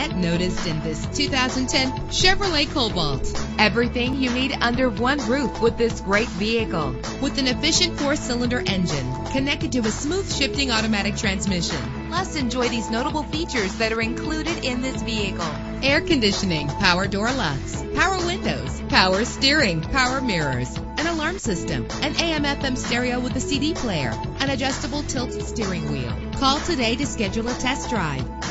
get noticed in this 2010 Chevrolet Cobalt. Everything you need under one roof with this great vehicle. With an efficient 4-cylinder engine connected to a smooth shifting automatic transmission. Plus, enjoy these notable features that are included in this vehicle: air conditioning, power door locks, power windows, power steering, power mirrors, an alarm system, an AM/FM stereo with a CD player, an adjustable tilt steering wheel. Call today to schedule a test drive.